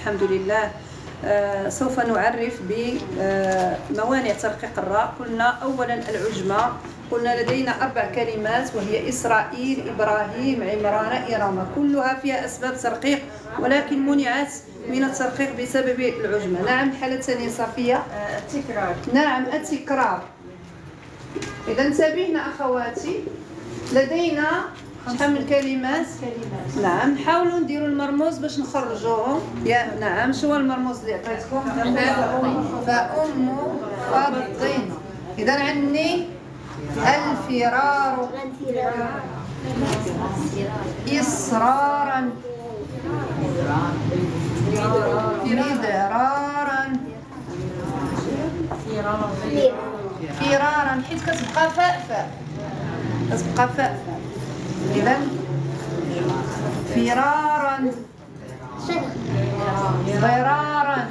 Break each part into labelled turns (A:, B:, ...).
A: الحمد لله. سوف نعرف بموانع ترقيق الراء. قلنا أولا العجمة، قلنا لدينا 4 كلمات وهي إسرائيل، إبراهيم، عمران، إرام، كلها فيها أسباب ترقيق ولكن منعت من الترقيق بسبب العجمة. نعم. الحالة الثانية صافية؟
B: التكرار.
A: نعم، التكرار. إذا انتبهنا أخواتي، لدينا شحال من كلمات؟ نعم. حاولوا نديروا المرموز باش نخرجوهم. نعم. شو هو المرموز اللي عطيتكم؟ فأم فرض. إذا عندي الفرار، إصرارا، مدرارا، فرارا، حيت كتبقى فاء، كتبقى فاء. إذا فرارا، ضرارا.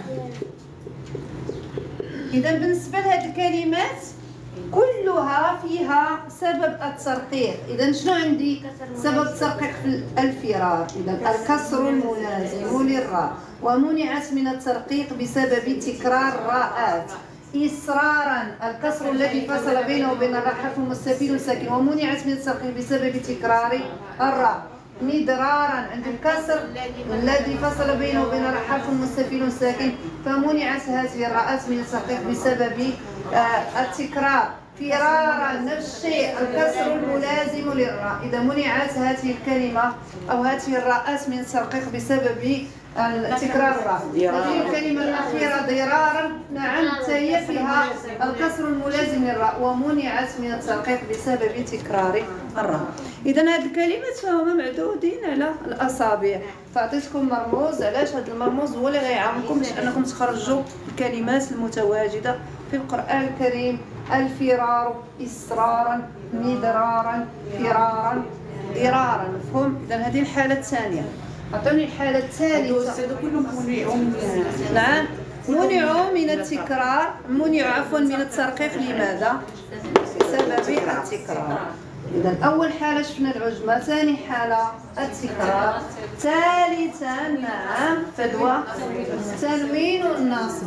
A: إذا بالنسبة لهذه الكلمات كلها فيها سبب الترقيق. إذا شنو عندي سبب الترقيق في الفرار؟ إذا الكسر الملازم للراء ومنعت من الترقيق بسبب تكرار الراءات. إصرارا، الكسر الذي فصل بينه وبين الراء حرف مستفيل ساكن ومنعت من الترقيق بسبب تكرار الراء. مدرارا، عند الكسر الذي فصل بينه وبين الراء حرف مستفيل ساكن فمنعت هذه الراءات من الترقيق بسبب التكرار. فرارا، نفس الشيء، الكسر الملازم للراء. إذا منعت هذه الكلمة أو هذه الراءات من الترقيق بسبب تكرار الراء. هذه الكلمة الأخيرة ضرارا، نعم، هي فيها الكسر الملازم للراء ومنعت من الترقيق بسبب تكرار الراء. إذا هذه الكلمات فهما معدودين على الأصابع. فأعطيتكم مرموز. علاش هذا المرموز هو اللي غيعاونكم باش أنكم تخرجوا الكلمات المتواجدة في القرآن الكريم. الفرار، إصرارا، مدرارا، فرارا، ضرارا. مفهوم؟ إذا هذه الحالة الثانية. أعطوني الحالة الثالثة.
B: كلهم منعون.
A: نعم، منعوا من التكرار، منعوا عفوا من الترقيق. لماذا؟ بسبب التكرار. إذا أول حالة شفنا العجمة، ثاني حالة التكرار، ثالثا نعم فدوى تنوين النصب.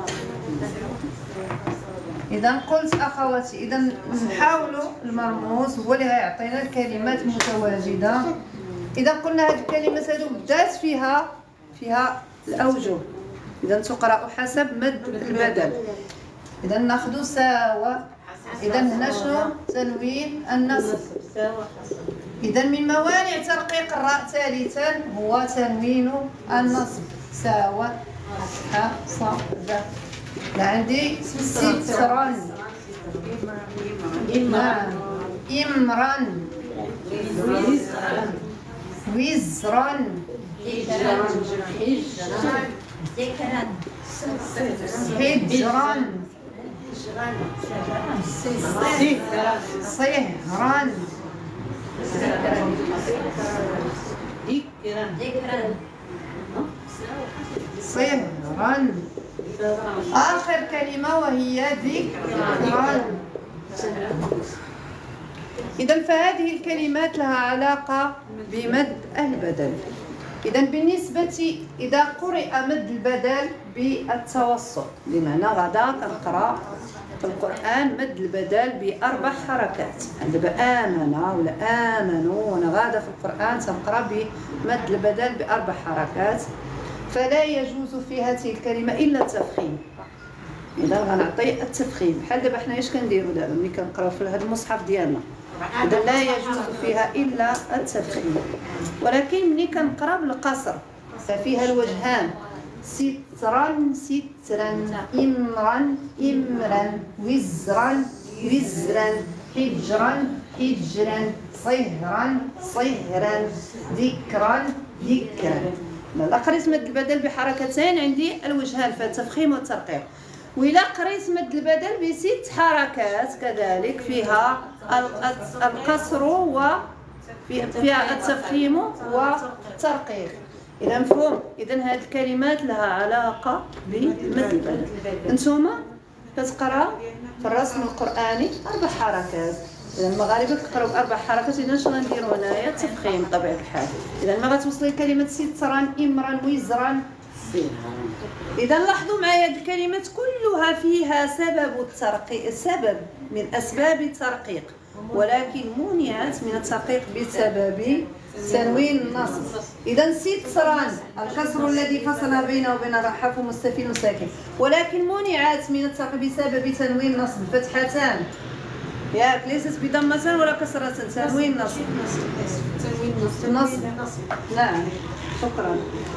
A: إذا قلت أخواتي، إذا نحاولوا المرموز هو اللي غيعطينا الكلمات المتواجدة. إذا قلنا هذه الكلمات هذو بدات فيها الأوجه. إذا تقرأ حسب مد البدل. إذا ناخذ ساوى. إذا هنا شنو؟ تنوين النصب. إذا من موانع ترقيق الراء ثالثا هو تنوين النصب. ساوى، حصد. عندي سترا، نعم، إمرا، وزرا، حجرا، صهرا، صهرا. آخر كلمة وهي ذكرا. إذا فهذه الكلمات لها علاقة بمد البدل. إذا بالنسبة إذا قرئ مد البدل بالتوسط، بمعنى غدا كنقرأ في القرآن مد البدل ب4 حركات. دابا آمن ولا آمنوا، وأنا غادا في القرآن تنقرأ بمد البدل ب4 حركات، فلا يجوز في هذه الكلمة إلا التفخيم. إذا غنعطي التفخيم بحال دابا حنا اش كنديروا دابا ملي كنقراو في هذا المصحف ديالنا. إذا لا يجوز فيها إلا التفخيم. ولكن ملي كنقرا بالقصر ففيها الوجهان: سترا سترا، إمرا إمرا، وزرا وزرا، حجرا حجرا، صهرا صهرا، ذكرا ذكرا. لا قريت مد البدل بحركتين عندي الوجهان فالتفخيم والترقيق. وإلا قريت مد البدل ب6 حركات كذلك فيها القصر وفيها التفخيم والترقيق. إذا مفهوم؟ إذا هذه الكلمات لها علاقة بمد البدل. انتوما كتقراو في الرسم القرآني 4 حركات. إذا المغاربة كيقراو ب4 حركات. إذا شنو غنديرو هنايا؟ تفخيم بطبيعة الحال. إذا ما غتوصلي كلمة سترا إمرا وزرا إذا لاحظوا معايا هذه الكلمات كلها فيها سبب الترقيق، سبب من أسباب الترقيق، ولكن منعت من الترقيق بسبب تنوين النصب. إذا ستران الكسر الذي فصل بينه وبين الرحاف مستفيل ساكن، ولكن منعت من الترقيق بسبب تنوين النصب. فتحتان ياك ليست بضمة ولا كسرة، تنوين نصب. نصب. نعم شكرا.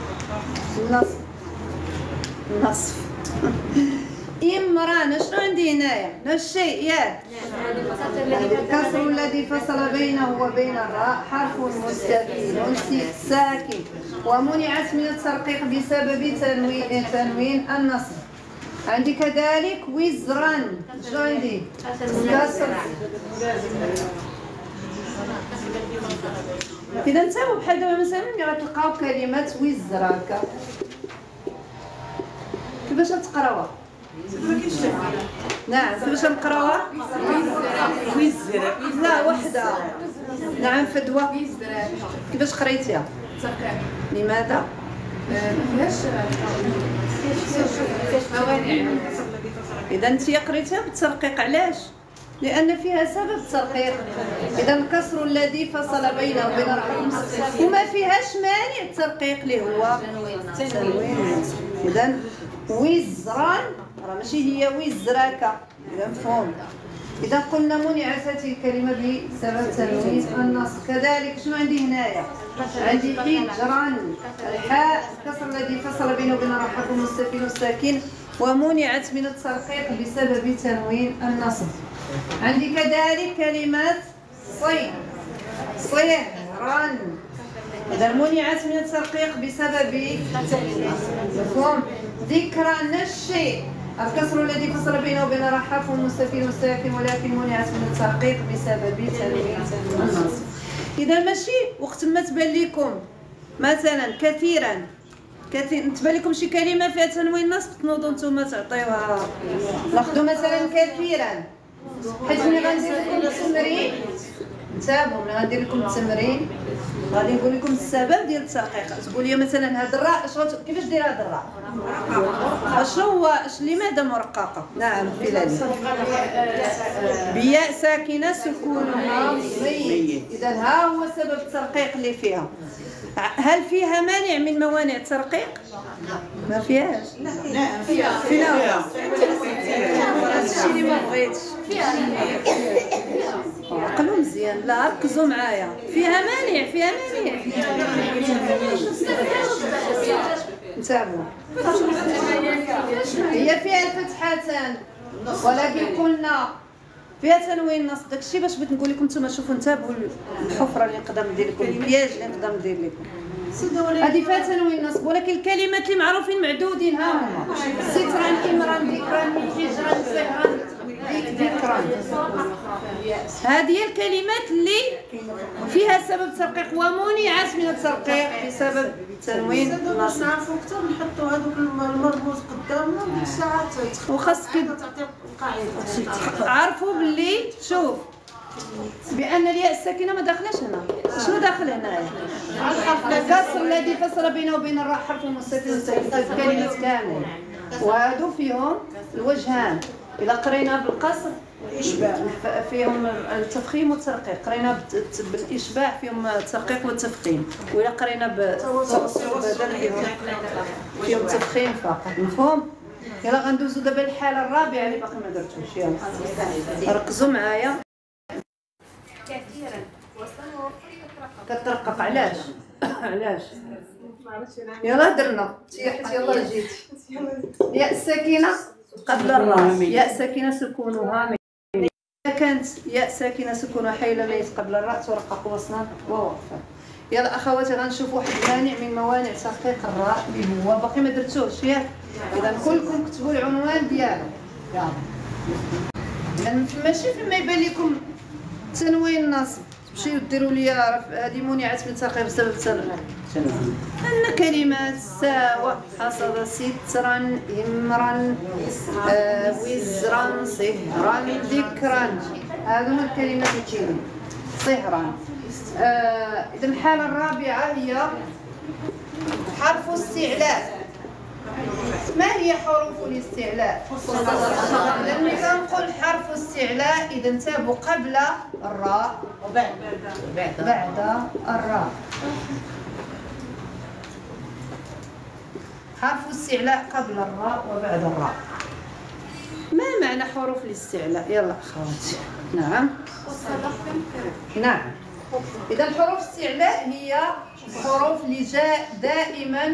A: نصف. إمران. شنو عندي هنايا؟ نفس الشيء ياك. الكسر الذي فصل بينه وبين الراء حرف مستفيل ساكن، ومنعت من الترقيق بسبب تنوين النصب. عندي كذلك وزرا. شنو عندي؟ كسر. إذا انتبهوا بحال دابا مثلا ملي غتلقاو كلمة وزراك كيفاش تقراوها؟ نعم كيفاش نقراوها؟ وزر. لا وحدة. نعم فدوى كيفاش قريتيها؟ لماذا؟ مافيهاش موانع. إذا انت قريتيها بالترقيق. علاش؟ لأن فيها سبب الترقيق. إذا الكسر الذي فصل بينه وبين الرحاف وما فيهاش مانع الترقيق اللي هو تنوين. إذا وزرا راه ماشي هي وزراك. إذا مفهوم. إذا قلنا منعت هذه الكلمة بسبب تنوين النصب. كذلك شنو عندي هنايا؟ عندي حجرا. الحاء الكسر الذي فصل بينه وبين الرحاف مستفيل ساكن، ومنعت من الترقيق بسبب تنوين النصب. عندي كذلك كلمة صهرا. إذا منعت من الترقيق بسبب مفهوم. ذكرى الشيء الكسر الذي فصل بينه وبين الرحاف مستفيل ساكن، ولكن منعت من الترقيق بسبب تنوين النصب. إذا ماشي وقت ما تبان لكم مثلا كثيرا تبان لكم شي كلمة فيها تنوين نصب تنوضوا نتوما تعطيوها. لاحظوا مثلا كثيرا، حيت ملي غندير لكم التمرين انتبهوا، ملي غندير لكم التمرين غادي نقول لكم السبب ديال الترقيق. تقول لي مثلا هاد الراء كيفاش دايره هاد الراء؟ شنو هو لماذا مرققه؟ نعم بلال. بياء ساكنه سكونها ميت. اذا ها هو سبب الترقيق اللي فيها. هل فيها مانع من موانع الترقيق؟ ما فيهاش. لا فيها. هادشي اللي ما بغيتش. عقلوا مزيان. لا ركزوا معايا. فيها مانع. انتبهوا. هي فيها الفتحتان، ولكن قلنا فيها تنوين نصب. داكشي باش بغيت نقول لكم نتوما شوفوا انتبهوا الحفره اللي نقدر ندير لكم، البياج اللي نقدر ندير لكم. هذه فيها تنوين نصب، ولكن الكلمات اللي معروفين معدودين ها هما سترا إمران ذكرا حجرا سهرا ذكرا. هذه هي الكلمات اللي فيها سبب ترقيق ومنعت من الترقيق بسبب تنوين النصب.
B: نعرفوا اكثر نحطوا هذوك المرموز قدامنا وديك الساعات
A: وخاصك
B: تعطي القاعده.
A: عرفوا باللي شوف بأن الياء الساكنة ما داخلاش هنا. شنو داخل هنايا؟ الكسر الذي فصل بينه وبين الراء حرف مستفيل ساكن كلمة كامل، وهادو فيهم الوجهان. إذا قرينا بالقصر فيهم التفخيم والترقيق، قرينا بالإشباع فيهم الترقيق والتفخيم، وإذا قرينا بالتوسط فيهم التفخيم فقط. مفهوم؟ يلا غندوزو دابا الحالة الرابعة اللي باقي ما درتوش. يلا ركزوا معايا. كثيرا كترقق. علاش؟ يلا درنا تيحت. يلا جيت. ياء الساكنة قبل الراء، ياء ساكنة سكونها ميت. إذا كانت ياء ساكنة سكونها حيل ميت قبل الراء ترقق وصلا ووقفا. يلا اخواتي غنشوف واحد المانع من موانع تحقيق الراء اللي هو باقي ما درتوش ياك. اذا كلكم كتبوا العنوان ديالو. يلا اذا ماشي فيما يبان لكم تنوين النصب تمشيو ديروا لي هذه منعت من الترقيق بسبب تنوين. أن كلمات ساوى حصد سترا إمرا وزرا صهرا ذكرا، هذو هما الكلمات اللي تجيني صهرا. إذا الحالة الرابعة هي حرف استعلاء. ما هي حروف الاستعلاء؟ إذا ملي كنقول حرف استعلاء إذا انتبهوا قبل الراء وبعد الراء. حرف استعلاء قبل الراء وبعد الراء. ما معنى حروف الاستعلاء؟ يلا أخواتي. نعم. نعم. إذا حروف الاستعلاء هي حروف اللي جاء دائما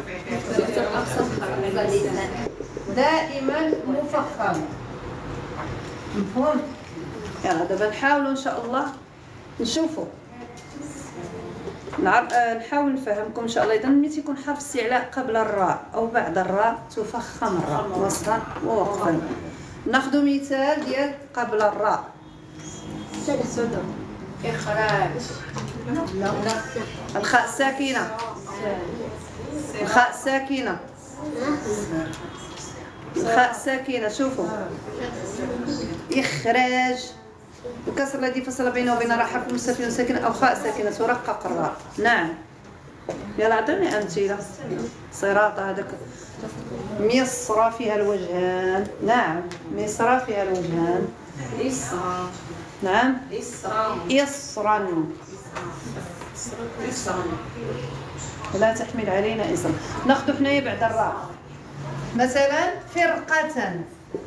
A: مفخمة. مفهوم؟ يلا دابا نحاولوا إن شاء الله نشوفوا نحاول نفهمكم إن شاء الله. إذا ملي تيكون حرف استعلاء قبل الراء أو بعد الراء تفخم الراء وصلا ووقفا. ناخذ مثال ديال قبل الراء. إخراج. الخاء ساكنة. الخاء ساكنة. الخاء ساكنة. شوفوا إخراج. الكسر الذي فصل بينه وبين الراء حرف مستفيض ساكن أو خاء ساكنة ترقق الراء. نعم. يلا عطوني أمثلة. صراطة هذاك. مصر فيها الوجهان. نعم. مصر فيها الوجهان.
B: إسرا.
A: نعم.
B: إسرا.
A: لا تحمل علينا إسرا. ناخذ حنايا بعد الراء. مثلا فرقة.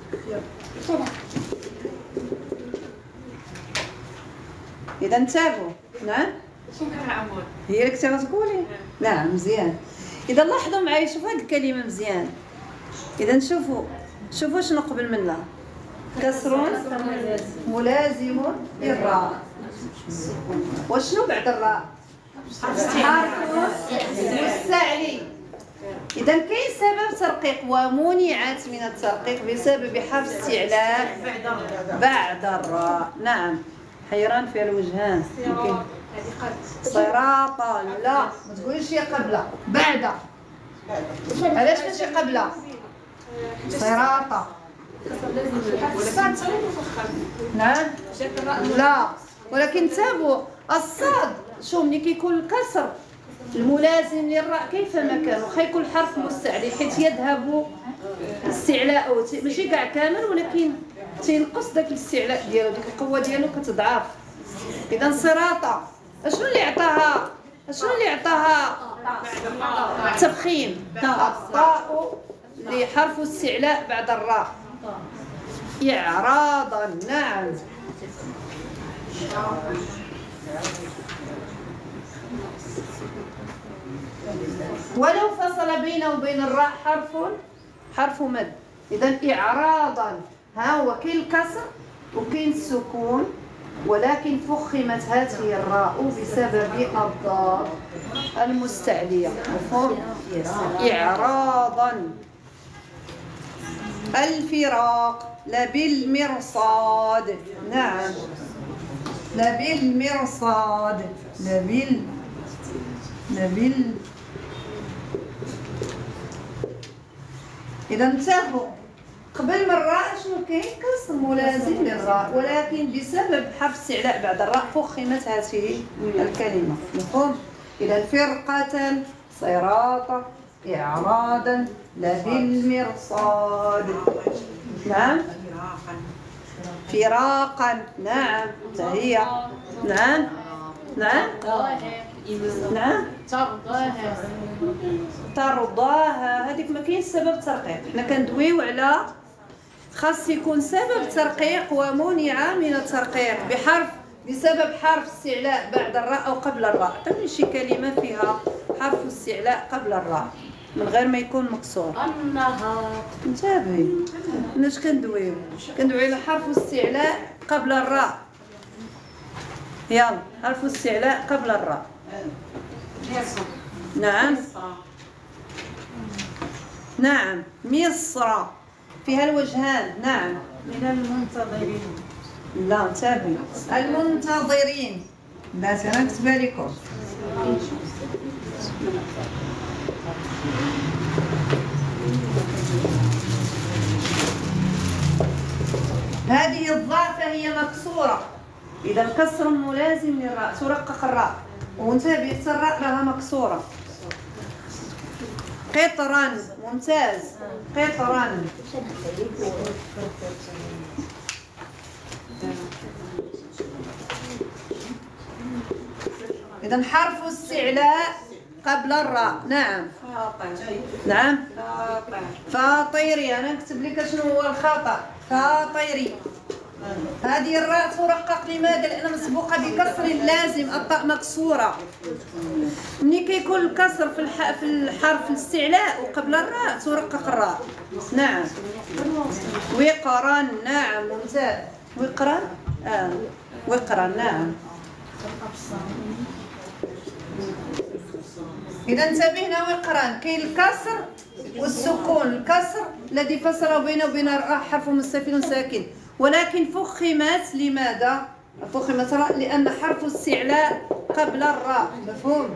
A: إذا انتبهوا. نعم. هي اللي كنتي غتقولي؟ نعم مزيان. إذا لاحظوا معايا شوفوا هذه الكلمة مزيان. إذا شوفوا شنو قبل منها. كسر ملازم للراء. وشنو بعد الراء؟ حرف مستعلي. إذا كاين سبب ترقيق ومنعت من الترقيق بسبب حرف استعلاء بعد الراء. نعم. حيران فيها الوجهان. يمكن صراطا. لا ما تقوليش هي قبل بعد. علاش ماشي قبل؟ صراطا. نعم. لا ولكن انتبهوا الصاد شو ملي كيكون الكسر الملازم للراء كيف ما كان واخا يكون حرف مستعلي حيت يذهب استعلاء ماشي كاع كامل ولكن تينقص داك الاستعلاء ديالو ديك القوه ديالو كتضعف. اذا صراطه شنو اللي عطاها تفخيم. الطاء لحرف استعلاء بعد الراء. إعراضا. نعم. ولو فصل بينه وبين الراء حرف مد. إذا إعراضا ها هو كاين الكسر وكاين السكون ولكن فخمت هذه الراء بسبب الضاد المستعلية. مفهوم؟ إعراضا. الفراق. لبالمرصاد. نعم. لبالمرصاد. إذا انتبهوا قبل من الراء شنو كاين؟ كسر ملازم للراء ولكن بسبب حرف استعلاء بعد الراء فخمت هذه الكلمة. مفهوم؟ إذا فرقة صراطة إعراضا لبالمرصاد. نعم. فراقا. نعم. هي. نعم. ترضاها. هذيك ما كاينش سبب ترقيق. حنا كندويو على خاص يكون سبب ترقيق ومنع من الترقيق بسبب حرف استعلاء بعد الراء او قبل الراء. عطوني شي كلمه فيها حرف استعلاء قبل الراء من غير ما يكون مكسور.
B: النهار.
A: انتبهي مناش كندويو على حرف استعلاء قبل الراء. يلا حرف استعلاء قبل الراء. نعم. مصر فيها الوجهان. نعم.
B: من المنتظرين.
A: لا انتبهي. المنتظرين. لا سنكتبها لكم. هذه الضاء فهي مكسورة. إذا كسر ملازم للراء ترقق الراء وانتبهي الراء لها مكسورة. قطرا، ممتاز، قطرا. إذا حرف استعلاء قبل الراء. نعم نعم. فاطيري. أنا نكتب لك شنو هو الخطأ. فاطيري. هذه الراء ترقق. لماذا؟ لأنها مسبوقة بكسر لازم، الطاء مكسورة. ملي كيكون الكسر في الحرف الاستعلاء وقبل الراء ترقق الراء. نعم. وقرا. نعم ممتاز. وقرا. وقرا. نعم. إذا انتبهنا. وقرا كاين الكسر والسكون. الكسر الذي فصل بينه وبين الراء حرف مستفل ساكن، ولكن فخمت. لماذا فخمت الراء؟ لأن حرف الاستعلاء قبل الراء. مفهوم؟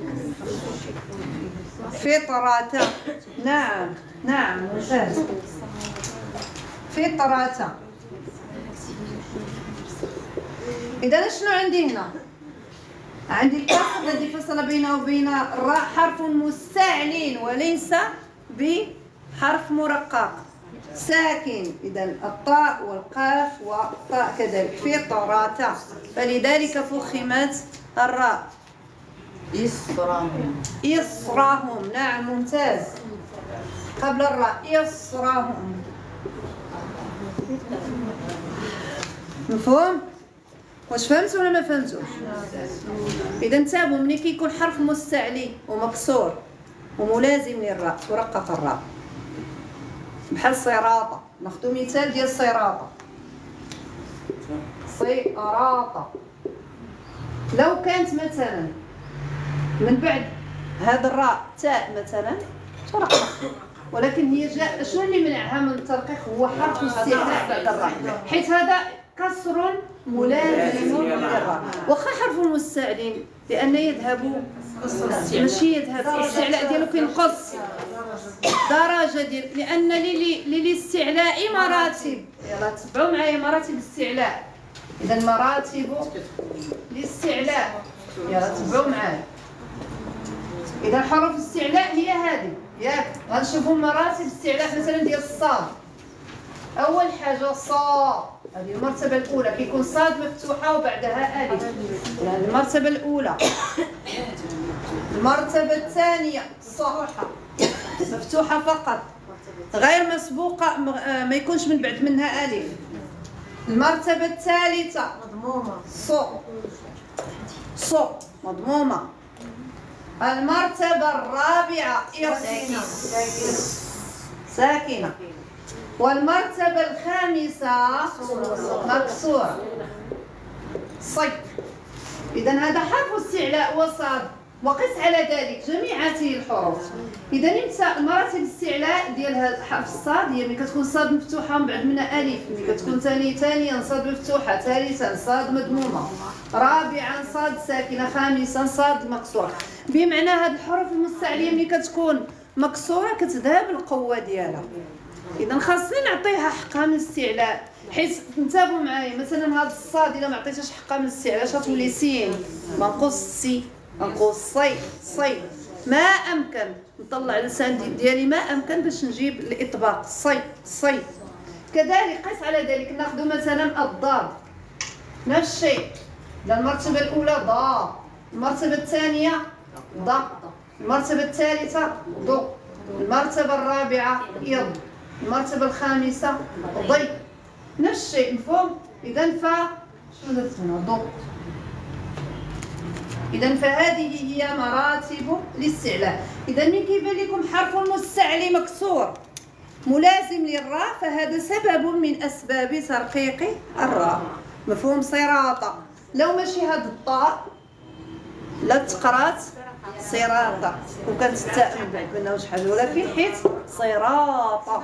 A: فطرة. نعم نعم ممتاز. فطرة. إذا شنو عندي هنا؟ عندي الكسر الذي فصل بينه وبين الراء حرف مستعل وليس بحرف مرقق ساكن. إذا الطاء والقاف والطاء كذلك. فطرة. فلذلك فخمت الراء.
B: يسرهم.
A: يسرهم. نعم ممتاز. قبل الراء. يسرهم. مفهوم؟ واش فهمتوا ولا ما فهمتوش؟ اذا انتبهوا، ملي كيكون حرف مستعلي ومكسور وملازم للراء ترقق الراء. بحال صراطه. ناخذ مثال ديال صراطه. صراطه لو كانت مثلا من بعد هذا الراء تاء مثلا ترقق، ولكن هي جاء. شنو اللي منعها من الترقيق؟ هو حرف الاستعلاء بعد الراء، حيث هذا كسر ملازم للراء. واخا حرف مستعلين لان يذهب، ماشي يذهب، الاستعلاء ديالو كينقص درجه ديال، لان للاستعلاء مراتب. يلا تبعوا معايا مراتب الاستعلاء. اذا مراتب الاستعلاء، يلا تبعوا معايا. اذا حروف الاستعلاء هي هذه، ياك غنشوفوا مراتب الاستعلاء مثلا ديال الصاد. اول حاجه صاد، هذه المرتبه الاولى، كيكون صاد مفتوحه وبعدها الف. يعني المرتبه الاولى. المرتبه الثانيه صاد مفتوحه فقط غير مسبوقه، ما يكونش من بعد منها الف. المرتبه الثالثه
B: مضمومه.
A: صو مضمومه. المرتبه الرابعه ساكنه. والمرتبة الخامسة مكسورة. صي. إذا هذا حرف استعلاء وصاد، وقس على ذلك جميع هذه الحروف. إذا المراتب الاستعلاء ديال حرف الصاد هي ملي كتكون صاد مفتوحة ومن بعد منها ألف، ملي كتكون ثانيا صاد مفتوحة، ثالثا صاد مضمومة، رابعا صاد ساكنة، خامسا صاد مكسورة. بمعنى هذه الحروف المستعلية ملي كتكون مكسورة كتذهب القوة ديالها. إذا خاصني نعطيها حقها من الاستعلاء، حيت انتبهوا معايا مثلا هذا الصاد إلا ما عطيتهاش حقها من الاستعلاء اش غتولي سين، منقوص سي، منقوص صي. ما أمكن نطلع اللسان ديالي ما أمكن باش نجيب الإطباق صي. كذلك قيس على ذلك ناخذ مثلا الضاد، نفس الشيء. المرتبة الأولى ضاد، المرتبة الثانية ض، المرتبة الثالثة ض، المرتبة الرابعة إض، المرتبة الخامسة ضي. نفس الشيء. مفهوم؟ إذا شنو درت هنا؟ ض. إذا فهذه هي مراتب الاستعلاء. إذا ملي كيبان لكم حرف مستعلي مكسور ملازم للراء فهذا سبب من أسباب ترقيق الراء. مفهوم؟ صراطة لو ماشي هاد الطاء لا تقرات صراطة وكانت التاء من بعد منها واش حاجه، ولكن حيت صراطة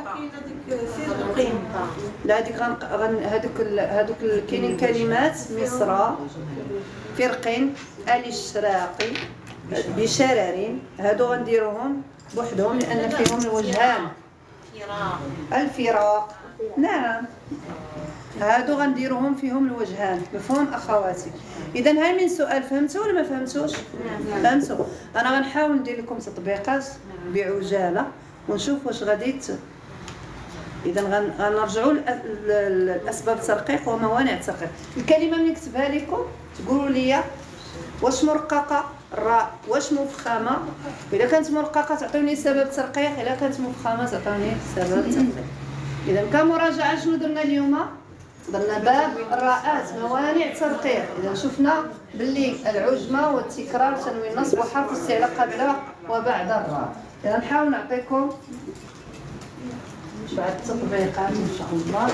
A: لا هذيك هذوك كاينين كلمات مصر فرق الاشراق بشرر، هادو غنديروهم بوحدهم لان فيهم الوجهان. الفراق. نعم. هادو غنديروهم فيهم الوجهان. مفهوم اخواتي؟ اذا هل من سؤال فهمتوا ولا ما فهمتوش؟ فهمتوا. انا غنحاول ندير لكم تطبيقات بعجاله ونشوف واش غادي اذا غنرجعوا لاسباب الترقيق وموانع الترقيق. الكلمه ملي نكتبها لكم تقولوا لي واش مرققه الراء، واش مفخمه. اذا كانت مرققه تعطوني سبب ترقيق، اذا كانت مفخمه تعطوني سبب ترقيق. اذا كمراجعه شنو درنا اليوم؟ درنا باب الراءات موانع الترقيق. اذا شفنا باللي العجمه والتكرار تنوين النصب وحرف الاستعلاء قبل وبعد الراء. اذا نحاول نعطيكم بعد التطبيقات ان شاء الله.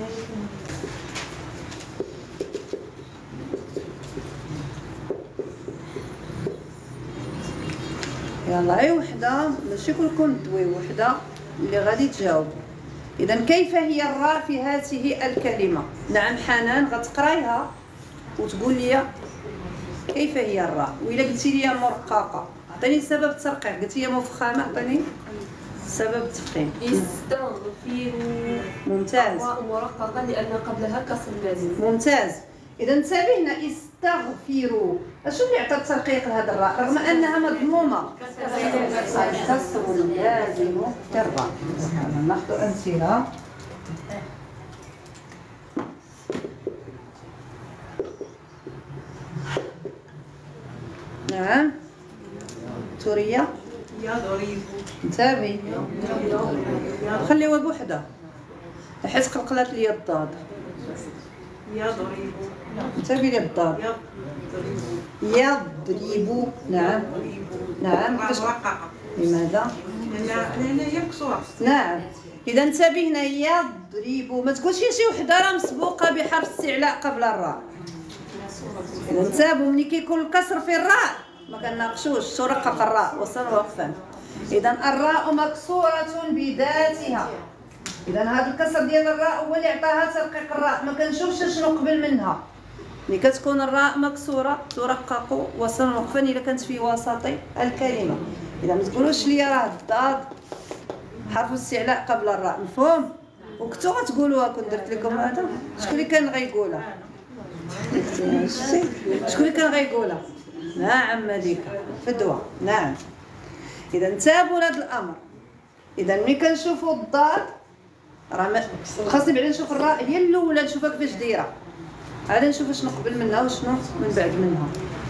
A: يلا اي وحده، ماشي كلكم دوي، وحده اللي غادي تجاوب. اذا كيف هي الراء في هذه الكلمه؟ نعم حنان غتقرايها وتقول لي كيف هي الراء. والا قلتي لي مرققه عطيني سبب الترقيق، قلتي لي مفخمه عطيني سبب التفخيم.
C: استغفروا.
A: ممتاز.
C: مرققه لان قبلها كسر لازم.
A: ممتاز. اذا انتبهنا استغفروا. شنو اللي عطى الترقيق لهذا الراء رغم انها مضمومه؟ الكسر اللازم للراء. ناخذ امثله. نعم سوريا
B: يضرب.
A: انتبهي خليوها بوحده حيت قلقلات لي الضاد.
B: يضرب.
A: انتبهي للضاد. يضرب. نعم نعم.
B: مرققة.
A: لماذا؟
B: لأن هي مكسورة.
A: نعم. إذا انتبهنا يضرب، ما تقولش شي وحدة راه مسبوقة بحرف استعلاء قبل الراء. إذا انتبهوا ملي كيكون الكسر في الراء ما كنناقشوش ترقق الراء وصل وقفا. إذا الراء مكسورة بذاتها. إذا هذا الكسر ديال الراء هو اللي عطاها ترقيق الراء، ما كنشوفش شنو قبل منها. ملي كتكون الراء مكسورة ترقق وصلا وقفا إلا كانت في وسط الكلمة. إذا ما تقولوش لي راه الضاد حرف الاستعلاء قبل الراء. مفهوم؟ وكنتو غتقولوها كون درت لكم هذا. شكون اللي كان غيقولها؟ شكون اللي كان غيقولها؟ نعم مليكة فدوى. نعم. إذا انتبهوا لهذا الأمر. إذا ملي كنشوفوا الضاد راه خاصني بعدا نشوف الراء هي الأولى نشوفها كيفاش دايرة. عاد نشوف شنو قبل منها وشنو من بعد منها.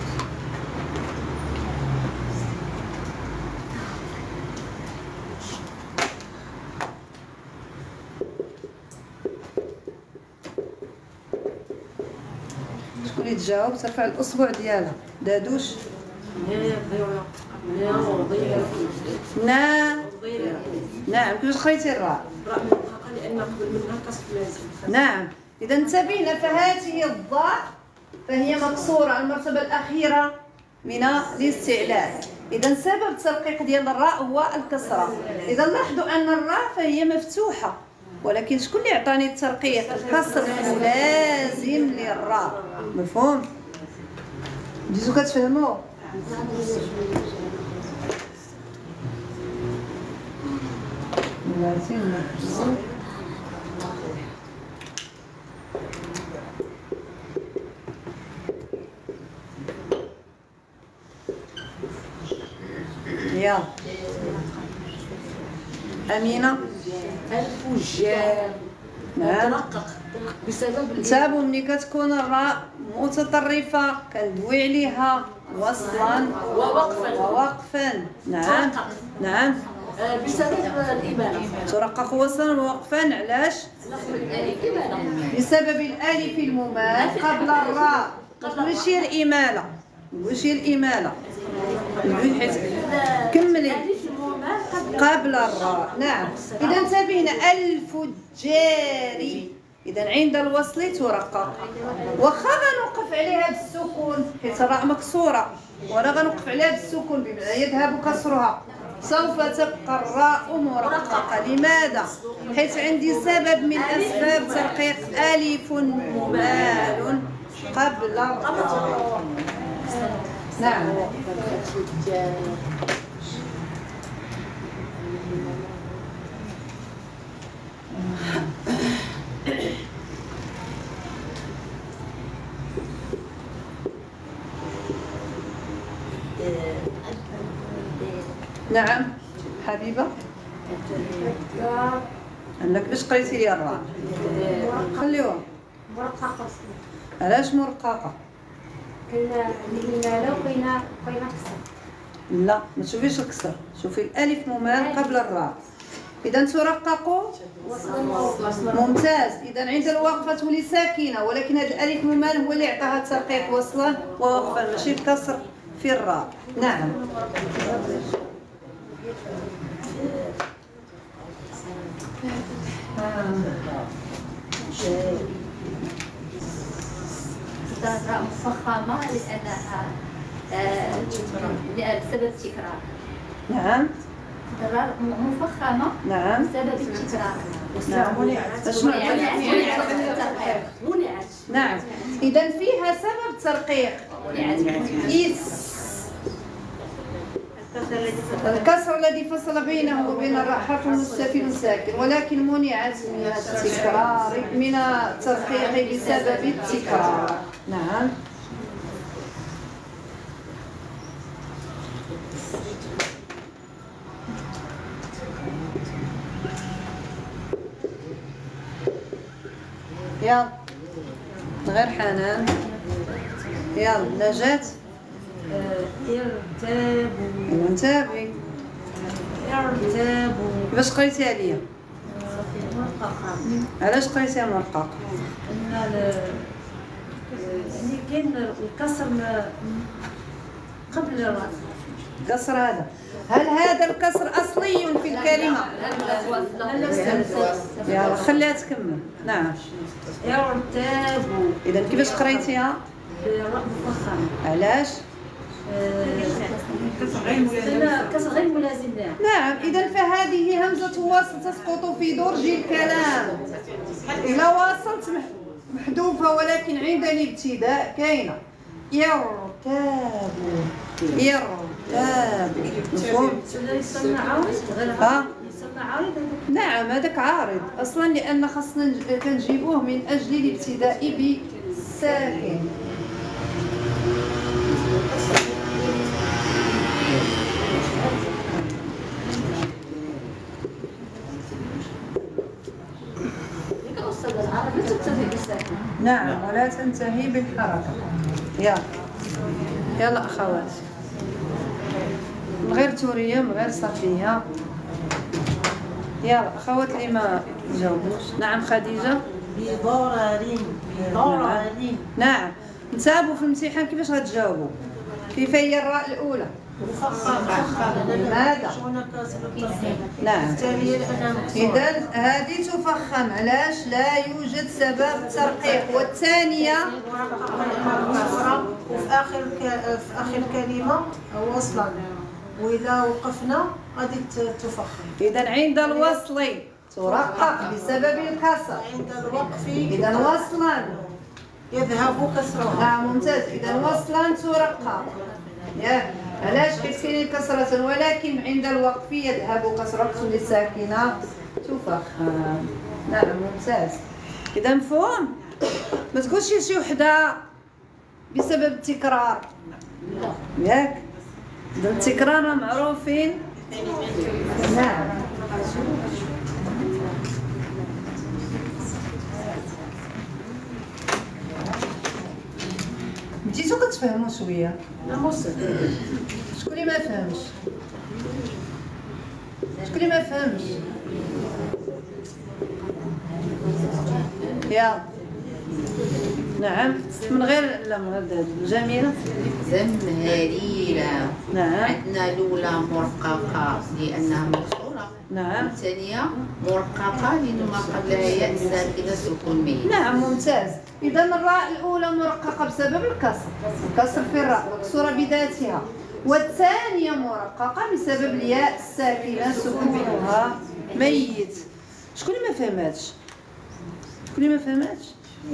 A: شكون اللي تجاوب ترفع الأصبع ديالها. دادوش. نعم كيفاش خريتي الراء؟
C: لان قبل منها كسر لازم.
A: نعم. إذا انتبهنا فهذه الضاء فهي مكسورة المرتبة الأخيرة من الاستعلاء. إذا سبب الترقيق ديال الراء هو الكسرة. إذا لاحظوا أن الراء فهي مفتوحة، ولكن شكون اللي عطاني الترقيق؟ الكسر الملازم للراء. مفهوم؟ بديتو كتفهموا؟ يلا أمينة.
C: الفجار.
A: نعم.
C: ترقق بسبب
A: انتبهوا ملي كتكون الراء متطرفة كندوي عليها وصلا ووقفا. نعم نعم.
C: بسبب الإمالة.
A: ترقق وصلا ووقفا. علاش؟ بسبب الألف الممال قبل الراء. ماشي هي الإمالة، ماشي الإمالة. كملي قبل الراء. نعم. إذا انتبهنا الفجار. إذا عند الوصل ترقق. واخا غنوقف عليها بالسكون حيت الراء مكسورة، ولا غنوقف عليها بالسكون بمعنى يذهب كسرها، سوف تبقى الراء مرققة. لماذا؟ حيث عندي سبب من أسباب ترقيق ألف ممال قبل الراء. نعم. نعم حبيبة. عندك باش قريتي لي الراء؟ خليوها.
D: مرققة.
A: علاش مرققة؟
D: لو بقينا كسر.
A: لا ما تشوفيش الكسر، شوفي الالف ممال قبل الراء. اذا ترققوا ممتاز. اذا عند الوقفه تولي ساكنه، ولكن هذا الالف ممال هو اللي عطاها ترقيق وصلا ووقفا، ماشي الكسر في الراء. نعم.
D: الراء مفخمة لأنها بسبب التكرار.
A: نعم.
D: الراء مفخمة
A: نعم.
D: بسبب التكرار.
A: نعم. إذا فيها سبب ترقيق. الكسر الذي فصل بينه وبين الراء حرف مستفيد ساكن، ولكن منعت من التكرار من الترقيق بسبب التكرار. نعم. يلا غير حنان. يلا نجاة.
B: يرتاب.
A: باش قريتيها ليا؟ علاش قريتيها مرققة؟
B: يعني كاين الكسر قبل الراء.
A: الكسر هذا، هل هذا الكسر أصلي في الكلمة؟ يلا خليها تكمل. نعم.
B: يرتاب.
A: إذا كيفاش قريتيها؟
B: بالراء مفخمة.
A: علاش؟
B: كسر غير ملازم لها.
A: نعم. إذا فهذه همزة وصل تسقط في درج الكلام. إذا وصلت محذوفة، ولكن عند الابتداء كاينة. يرتاب. يرتاب. مفهوم؟
B: يسمى عارض.
A: ها؟
B: يسمى عارض.
A: نعم هذاك عارض أصلا، لأن خاصنا كنجيبوه من أجل الابتداء بالساكن. نعم ولا تنتهي بالحركة. يلا أخوات، من غير تورية من غير صفية. يلا أخوات اللي ما جاوبوش. نعم خديجة.
B: بضررين.
A: نعم. نتابعوا في الامتحان كيفاش غتجاوبوا. كيف هي الراء الأولى؟ لماذا؟ نعم. إذا هذه تفخم. علاش؟ لا يوجد سبب ترقيق. والثانية
B: وفي آخر الكلمة وصلا، وإذا وقفنا غادي تفخم.
A: إذا عند الوصل ترقق بسبب الكسر.
B: عند الوقف
A: إذا وصلا
B: يذهب كسرها.
A: نعم ممتاز. إذا وصلا ترقق. علاش؟ حيت كاين كسرة، ولكن عند الوقف يذهب كسرة للساكنة تفخم. نعم ممتاز. إذا مفهوم؟ ما تقولش شي وحدة بسبب التكرار. ياك؟ إذا التكرار معروفين. نعم. بديتو كتفهموا شويه. شكون اللي ما فهمش؟ شكون اللي ما فهمش؟ يلا. نعم من غير لا من غير جميلة.
E: زمهريرة.
A: نعم.
E: عندنا الأولى مرققة لأنها مكسورة.
A: نعم.
E: الثانية مرققة لأنه ما قبلها ياء ساكنة سكون ميم.
A: نعم ممتاز. إذا الراء الأولى مرققة بسبب الكسر، الكسر في الراء مكسورة بذاتها، والثانية مرققة بسبب الياء الساكنة سكون منها ميت. شكون اللي ما فهماتش؟ شكون اللي ما فهماتش؟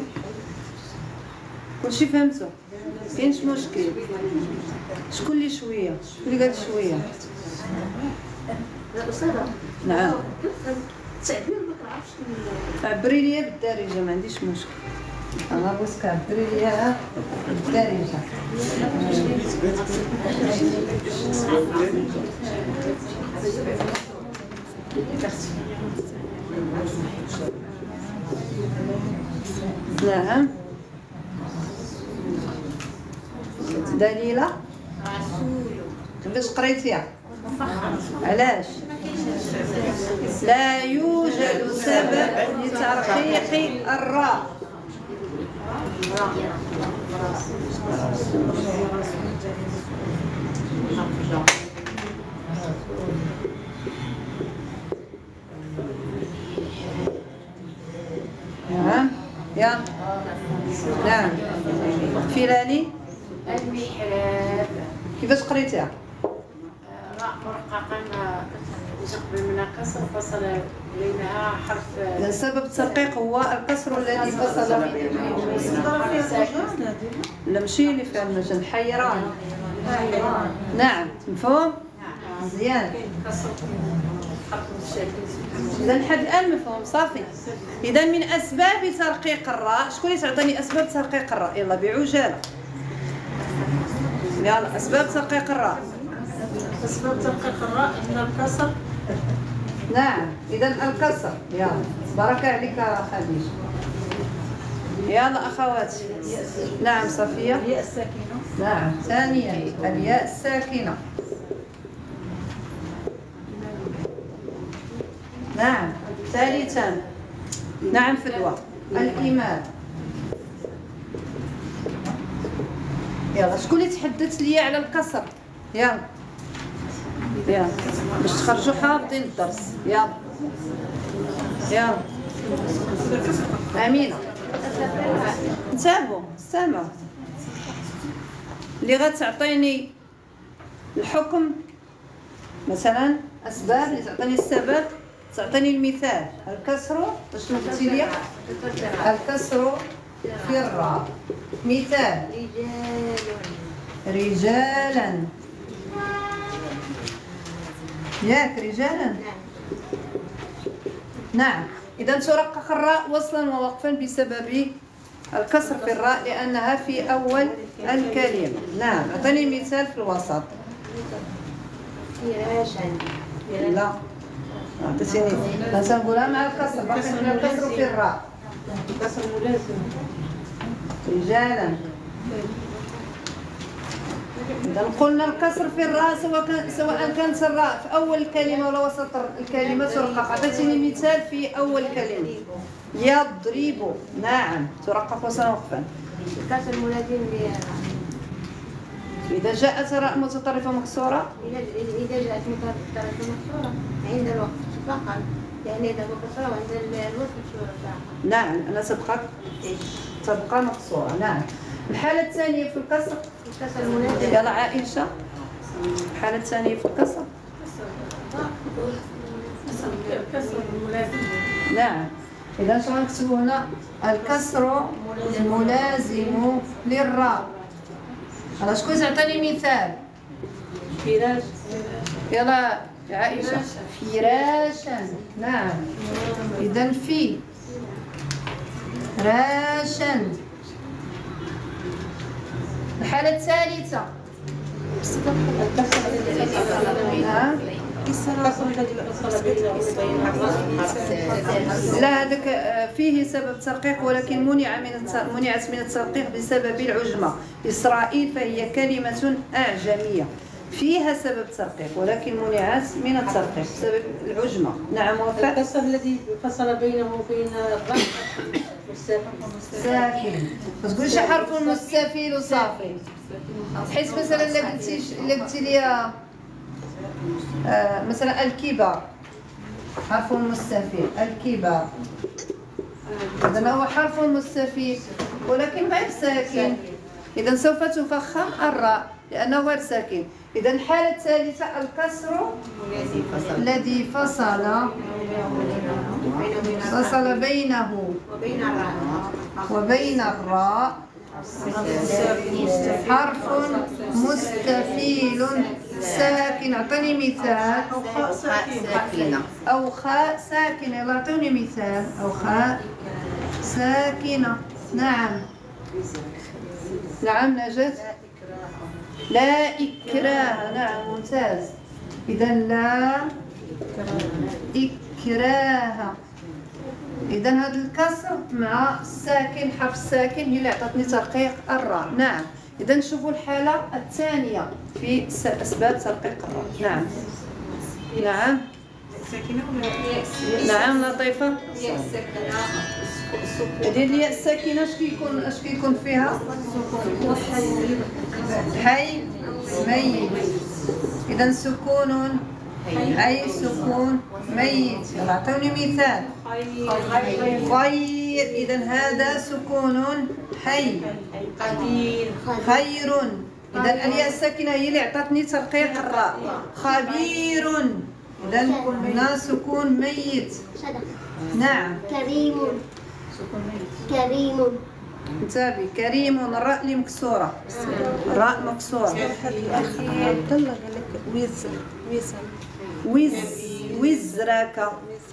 A: كلشي فهمتو؟ كاينش مشكل. شكون اللي شوية؟ شكون اللي قال شوية؟ نعم. عبري ليا بالدارجة ما عنديش مشكل. أنا بغيتك عبري ليا بالدارجة. نعم. دليلة كيفاش قريتيها؟ علاش؟ لا يوجد سبب لترقيق الراء. نعم يلا نعم فيلاني
C: المحراب
A: كيفاش قريتيها؟
C: راء مرققا قبل منها كسر فصل بينها حرف.
A: سبب الترقيق هو الكسر الذي فصل لا ماشي اللي فيها المجن حيران. نعم مفهوم؟ مزيان. إذا لحد الآن مفهوم صافي. إذا من أسباب ترقيق الراء، شكون اللي تعطيني أسباب ترقيق الراء؟ يلا بعجالة. يلا أسباب ترقيق الراء.
B: أسباب ترقيق الراء إن الكسر.
A: نعم إذا الكسر. يلا بركة عليك خديجة. يلا أخواتي. نعم صفية.
B: الياء الساكنة.
A: نعم ثانيا الياء الساكنة. نعم ثالثا نعم فدوى الإمام. يلا شكون اللي تحدث لي على الكسر؟ يلا يلا باش تخرجوا حافظين الدرس. يلا يلا أمينة انتبهوا استمعوا اللي غتعطيني الحكم مثلا أسباب اللي تعطيني السبب تعطيني المثال. الكسر شنو قلتي لي؟ الكسر في الراء. مثال رجالا. ياك رجالا. نعم إذا ترقق الراء وصلا ووقفا بسبب الكسر في الراء لأنها في أول الكلمة. نعم أعطيني مثال في الوسط. لا عطيتيني لا تنقولها مع الكسر باقي الكسر في الراء.
B: الكسر ملازم.
A: رجالا. إذا قلنا الكسر في الراء سواء كانت الراء في أول الكلمة ولا وسط الكلمة ترقق. عطيتيني مثال في أول الكلمة. يضرب. نعم ترقق وصلا وقفا.
F: الكسر ملازم
A: إذا جاءت راء متطرفة مكسورة.
F: إذا جاءت متطرفة مكسورة عند الوقف فقط، يعني إذا مكسورة وعند الوقف فقط.
A: نعم أنا تبقى مكسورة. نعم. الحالة الثانية في الكسر.
F: الكسر ملازم.
A: يلا عائشة الحالة الثانية في الكسر.
B: الكسر ملازم.
A: نعم إذا شنو نكتبوا هنا؟ الكسر ملازم للراء. هلا شكون تعطيني مثال؟
B: فراش.
A: يلا يا عائشة. فراشا. نعم إذا في راشا. الحالة الثالثة. نعم لا هذاك فيه سبب ترقيق ولكن منعت من الترقيق بسبب العجمة. إسرائيل فهي كلمة أعجمية فيها سبب ترقيق ولكن منعت من الترقيق بسبب العجمة. نعم وفاء.
B: الكسر الذي فصل بينه وبين الراء
A: ساكن. ما تقولش حرف مستفيل وصافي. حيث مثلا الا قلتي لي مثلا الكبار حرف مستفيل. الكبار هذا هو حرف مستفيل ولكن غير ساكن. إذا سوف تفخم الراء لأنه غير ساكن. إذا الحالة الثالثة الكسر الذي فصل بينه وبين الراء حرف مستفيل ساكن. اعطيني مثال. أو خاء ساكنة. يلا اعطوني مثال. أو خاء ساكنة. نعم نعم نجد. لا إكراه. نعم ممتاز. إذا لا إكراها. إذا هذا الكسر مع الساكن حرف الساكن هي اللي عطاتني ترقيق الراء. نعم. إذا نشوفوا الحالة الثانية في أسباب ترقيق الراء. نعم. نعم. نعم لطيفة. هذه الياء الساكنة اش كيكون فيها؟ حي ميت. إذا سكون أي سكون ميت. يلا أعطوني مثال. خير. إذا هذا سكون حي. خير. إذا الياء الساكنة هي اللي عطاتني ترقيق الراء. خبير. إذا هنا سكون ميت. نعم.
F: كريم. كريم.
A: انتبهي. كريم. الراء اللي مكسورة. راء مكسورة.
B: عبد الله قال لك
A: وزرك.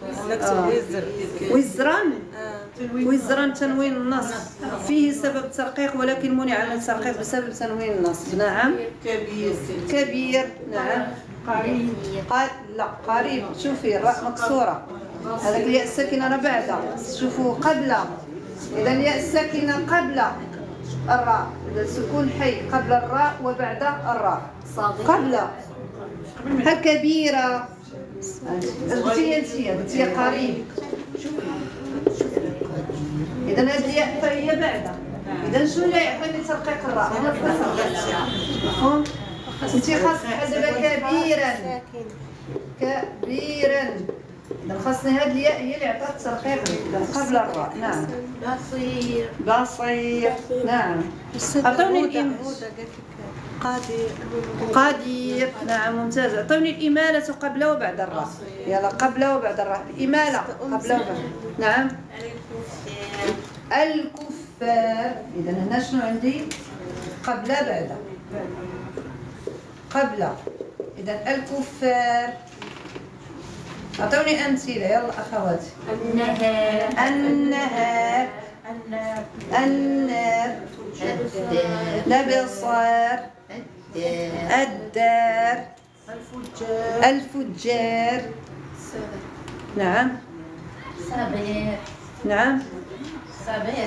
A: وزرا تنوين النصب فيه سبب ترقيق ولكن منع من الترقيق بسبب تنوين النصب. نعم. كبير. نعم. لا قريب. شوفي الراء مكسورة. هذاك الياء الساكنة راه بعدها. شوفوا قبل. إذا الياء الساكنة قبل الراء. إذا سكون حي قبل الراء وبعد الراء. قبل. كبيرة. قلتي قريب. إذا هذه الياء فهي بعدها. إذا شنو اللي يعطيني ترقيق الراء؟ مفهوم؟ انت خاصك دابا كبيرا. كبيرا. إذا خاصني هذه الياء هي اللي عطات الترقيق قبل الراء. نعم.
F: بصير.
A: بصير. نعم. أعطوني قدير. نعم ممتاز. أعطوني الإمالة قبل وبعد الراء. يلا قبل وبعد الراء. الإمالة قبل وبعد. نعم. الكفار. إذا هنا شنو عندي؟ قبل بعد. قبل. إذا الكفار. أعطوني أمثلة يلا أخواتي. النهار. النار. الأبصار. الدار. الفجار. نعم.
D: صبير.
A: نعم.
D: صبير.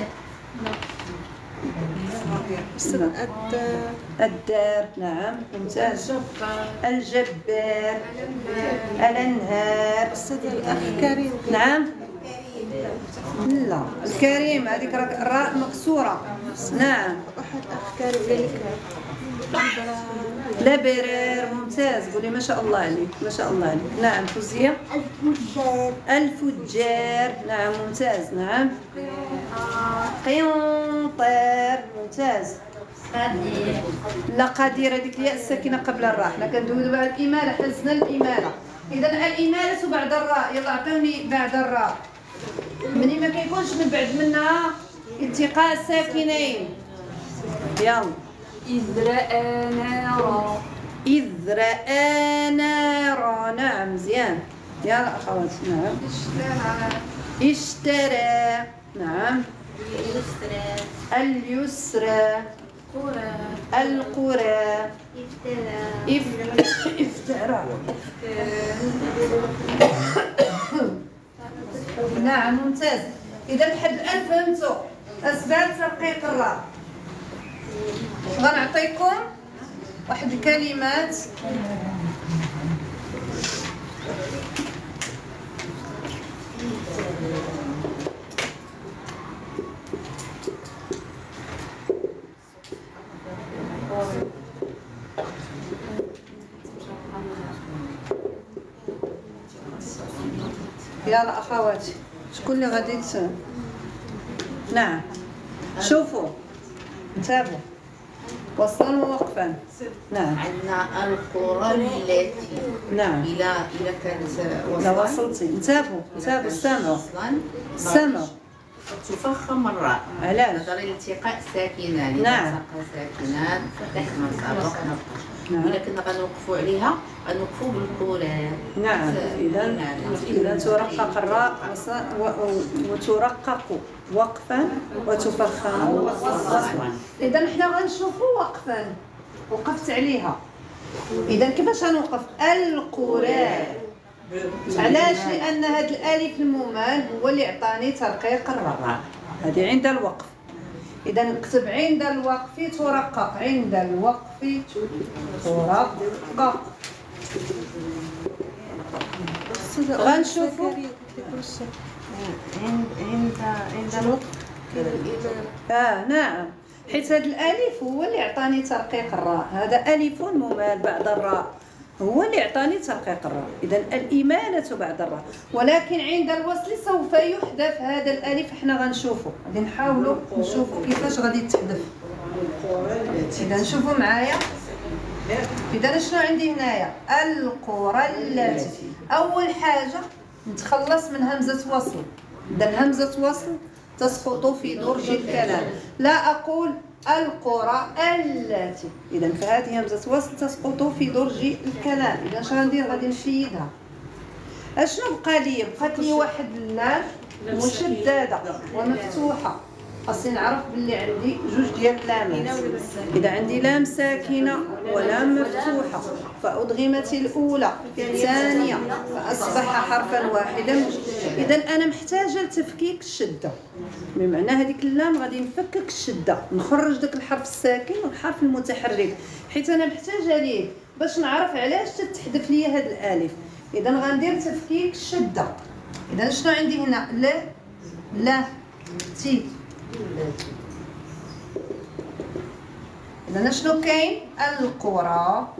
A: الدار. نعم ممتاز. الجبار. الأنهار.
B: كريم.
A: نعم. لا الكريم هذيك الراء مكسورة. نعم.
B: واحد أخ كريم قال لك
A: لبرير. ممتاز. قولي ما شاء الله عليك ما شاء الله عليك. نعم فوزية.
F: الفجار.
A: الفجار. نعم ممتاز. نعم. قنطر. ممتاز.
D: قدير.
A: لا قدير هذيك الياء الساكنة قبل الراء. حنا كندويو على الإمالة. حزنا الإمالة. إذا الإمالة بعد الراء. يلا عطوني بعد الراء. مني ما كيكونش من بعد منها التقاء ساكنين. يلا.
C: إذ رأى نارا.
A: إذ رأى نارا. نعم مزيان. يلا أخواتي. نعم. اشترى. نعم. اليسرى. القرى. افترى. نعم ممتاز. إذا لحد الآن فهمتوا أسباب ترقيق الراء. غنعطيكم واحد الكلمات يلا أخواتي شكون اللي غادي يتسمع؟ نعم شوفوا انتبهوا وصلا ووقفا. نعم.
E: عندنا القرى التي.
A: نعم.
E: إلى كانت
A: لا وصلتي. انتبهوا استمعوا. استمعوا.
E: تفخم الراء.
A: علاش؟
E: نظرا لالتقاء الساكنان.
A: نعم.
E: التقاء ساكنان تحمل سابق.
A: نعم.
E: إلا كنا غنوقفوا عليها غنوقفوا بالقرى.
A: نعم. إذا ترقق الراء وترقق وقفا وتفخم وصلا. إذا حنا غنشوفوا وقفا. وقفت عليها. إذا كيفاش غنوقف؟ القرى. علاش؟ لان هذا الالف الممال هو اللي عطاني ترقيق الراء. هذه عند الوقف. اذا نكتب عند الوقف ترقق، عند الوقف ترقق. غنشوفوا
F: عند الوقف
A: نعم، حيت هذا الالف هو اللي عطاني ترقيق الراء. هذا الف ممال بعد الراء هو اللي عطاني ترقيق الراء. اذا الاماله بعد الراء، ولكن عند الوصل سوف يحذف هذا الالف. احنا غنشوفوا، غادي نحاولوا نشوفوا كيفاش غادي تحذف. اذا نشوفوا معايا. اذا شنو عندي هنايا؟ القرى التي. اول حاجه نتخلص من همزه وصل. اذا همزه وصل تسقط في درج الكلام. لا اقول القرى التي. اذا فهذه همزه وصل تسقط في درج الكلام. اذا اش غندير؟ غادي نشيدها. اشنو بقى لي؟ بقات لي واحد اللام مشدده ومفتوحه. خاصني نعرف باللي عندي جوج ديال اللامات. اذا عندي لام ساكنه ولام مفتوحه فادغمت الاولى في الثانيه فاصبح حرفا واحدا. اذا انا محتاجه لتفكيك الشده، بمعنى هذيك اللام غادي نفكك الشده، نخرج داك الحرف الساكن والحرف المتحرك، حيت انا محتاجه ليه باش نعرف علاش تتحذف لي هذا الالف. اذا غندير تفكيك الشده. اذا شنو عندي هنا؟ لا تي. إذا شنو كاين؟ القرى.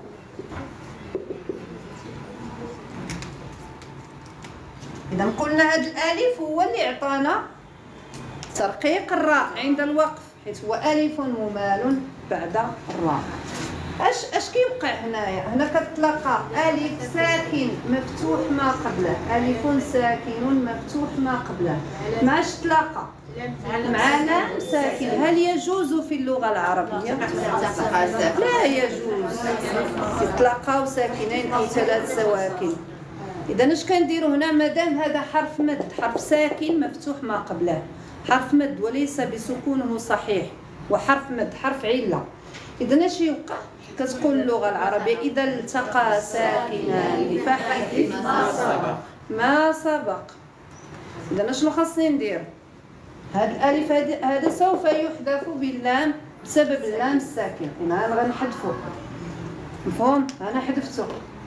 A: إذا قلنا هذا الألف هو اللي عطانا ترقيق الراء عند الوقف، حيث هو ألف ممال بعد الراء. اش كيوقع هنايا؟ هنا كتلقى ألف ساكن مفتوح ما قبله، ألف ساكن مفتوح ما قبله، مع اش تلاقى؟ مع لام ساكن. هل يجوز في اللغة العربية؟ لا يجوز يتلاقاو ساكنين أو ثلاث سواكن. إذا اش كنديروا هنا؟ مادام هذا حرف مد، حرف ساكن مفتوح ما قبله، حرف مد وليس بسكونه صحيح، وحرف مد حرف علة. إذا اش يوقع؟ كتقول اللغة العربية إذا التقى ساكنان فحذف ما سبق. إذا شنو خاصني ندير؟ هاد الألف هذا سوف يحذف باللام بسبب اللام الساكن. أنا غنحذفو، مفهوم؟ أنا حذفتو.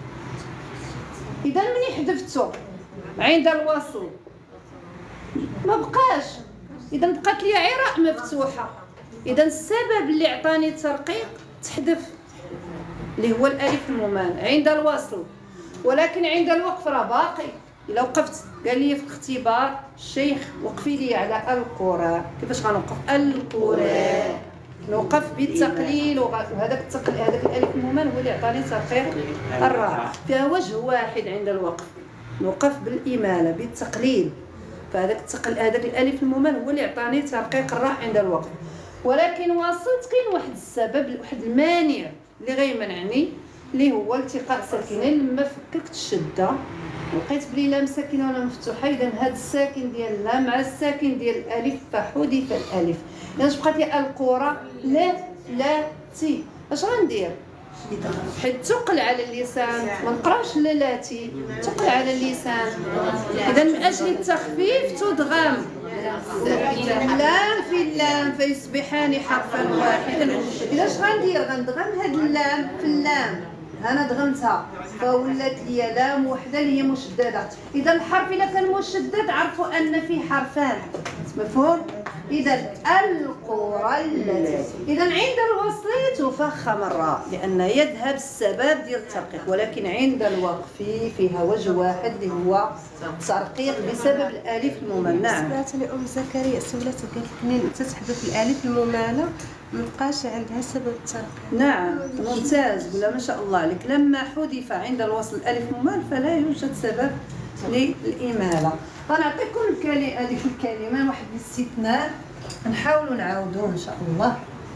A: إذا مني حذفتو عند الوصل ما بقاش. إذا بقات لي عراء مفتوحة. إذا السبب اللي عطاني الترقيق تحذف، اللي هو الالف الممال عند الوصل. ولكن عند الوقف راه باقي. الا وقفت قال لي في الاختبار الشيخ وقفي لي على القرى، كيفاش غنوقف؟ القرى نوقف بالتقليل، وهذاك هذاك الالف الممال هو اللي عطاني ترقيق الراء. فيها وجه واحد عند الوقف، نوقف بالاماله بالتقليل، فهذاك هذاك الالف الممال هو اللي عطاني ترقيق الراء عند الوقف. ولكن وصلت كاين واحد السبب، واحد المانع اللي غيمنعني، اللي هو التقاء ساكنين. لما فككت الشده لقيت بلي لام ساكنه ولا مفتوحه، اذا هذا الساكن ديال اللام مع الساكن ديال الالف فحذف الالف. اذا اش بقات لي؟ القرى لا تي. اش غندير؟ حيت ثقل على اللسان، ما نقراش لاتي، ثقل على اللسان. اذا من اجل التخفيف تدغم اللام في اللام فيصبحان حرفا واحدا. اذا اش غندير؟ غندغم هاد اللام في اللام، انا دغمتها فولات لي لام وحده اللي هي مشدده. اذا الحرف الا كان مشدد عرفوا ان فيه حرفان، مفهوم؟ اذا القرى التي. اذا عند الوصل تفخم الراء لان يذهب السبب ديال الترقيق، ولكن عند الوقف فيها وجه واحد اللي هو ترقيق بسبب الالف الممال. نعم.
F: سمعت لأم زكريا سولتها قالت منين تتحذف الالف المماله مبقاش عندها سبب الترقيق.
A: نعم ممتاز، ولا ما شاء الله عليك. لما حذف عند الوصل الالف الممال فلا يوجد سبب للإمالة. غنعطيكم هذيك الكلمة واحد الاستثناء نحاولوا نعاودوه إن شاء الله.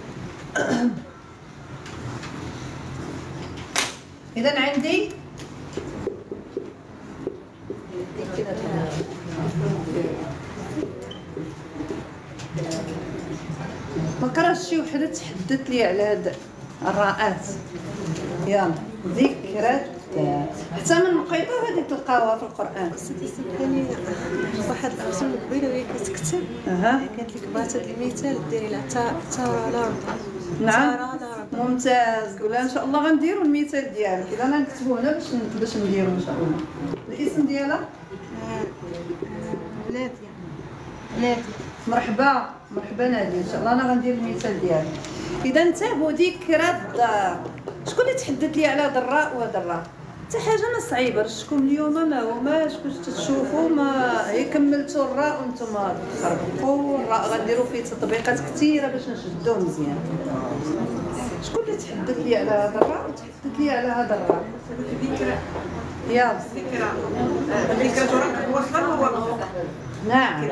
A: إذا عندي ما كرهتش شي وحده تحدثت لي على هاد الراءات. يلا ذكرت الدال. حتى من مقيطة غادي تلقاوها في القرآن.
B: سيدي سبحاني واحد الأقسام قبيله وهي كتكتب قالت لك بغات هذا المثال ديري لها ترى لا ربي.
A: نعم ممتاز. قولها ان شاء الله غنديروا المثال ديالك. اذا انا نكتبو هنا باش نديرو ان شاء الله. الاسم ديالها
B: بلاتي
A: مرحبا نادي. ان شاء الله انا غندير المثال ديالك. اذا انتبهوا ذكرى الدار. شكون اللي تحدث لي على هذا الراء وهذا الراء؟ حتى حاجه ما صعيبه. رشكم اليوم ما هو ما شكون تشوفوا ما هي كملتوا الراء وانتم تخربقوا الراء. غنديروا فيه تطبيقات كثيره باش نشدوه مزيان. شكون اللي تحدث لي على هذا الراء وتحدث لي على هذا الراء؟ يلا
B: الذكرى تركب وصلا ووقفا.
A: نعم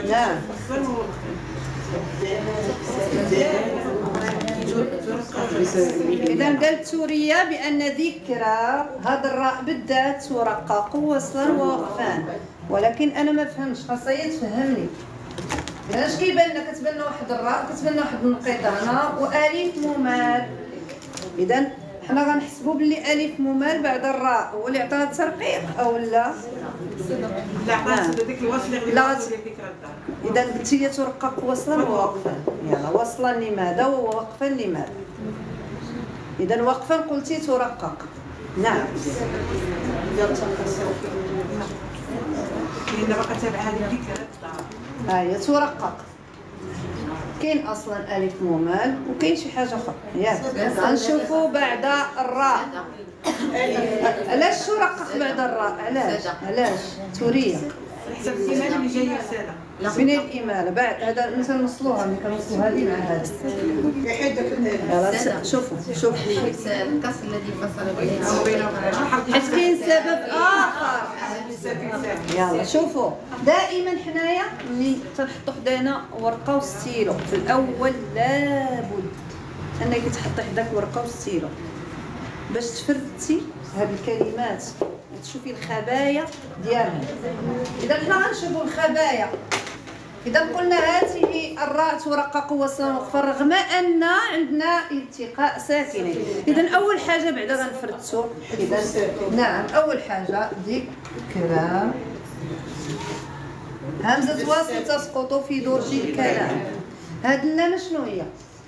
A: إذا قالت سوريا بأن ذكرى هذا الراء بالذات ترقق وصلا ووقفان، ولكن أنا ما فهمتش، خاصها هي تفهمني. إذا اش كيبان لنا؟ كتبان لنا واحد الراء وكتبان لنا واحد النقيطة هنا وألف ممال. إذا حنا غنحسبوا باللي ألف ممال بعد الراء هو اللي عطانا الترقيق أو لا؟
B: لا عطات هذيك الوصل اللي
A: لا.
B: ديال ذكرى الدار.
A: إذا قلتي لي ترقق وصلا ووقفا. يلا وصلا لماذا ووقفا لماذا؟ إذا وقفا قلتي ترقق. نعم.
B: لأن باقا تابع هذه ذكرى الدار.
A: هي ترقق. كاين اصلا الف ممال وكاين شي حاجه اخرى ياك. غنشوفوا بعد الراء. علاش ترقق بعد الراء؟ علاش توريه
B: حسب الإمالة اللي جاية رسالة.
A: من الإمالة بعد هذا مثلا نوصلوها ملي كنوصلوا هذه مع هذه. يلا شوفوا
E: الكسر الذي فصل بينهما
A: حيت كاين سبب آخر. يلا شوفوا دائما حنايا ملي تنحطوا حدانا ورقة وستيلو في الأول لابد أنك تحطي حداك ورقة وستيلو باش تفردتي هذه الكلمات تشوفي الخبايا ديالها. إذا حنا غنشوفوا الخبايا. إذا قلنا هذه الراء ترقق وصلا وقفا رغم أن عندنا التقاء ساكنين. إذا أول حاجة بعدا غنفردتو. إذا نعم أول حاجة ذكرى همزة وصل تسقط في درج الكلام. هاد اللام شنو هي؟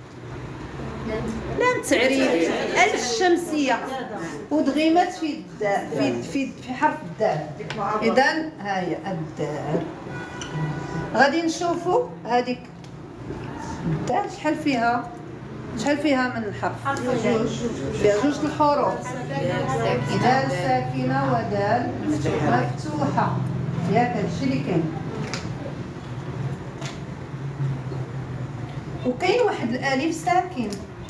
A: لام تعريف الشمسية ودغمت في الدال في حرف الدال. إذا ها هي الدال. غادي نشوفوا هذيك الدال شحال فيها من الحرف؟ فيها جوج الحروف، دال ساكنة ودال مفتوحة. ياك هادشي اللي كاين. وكاين واحد الالف ساكن.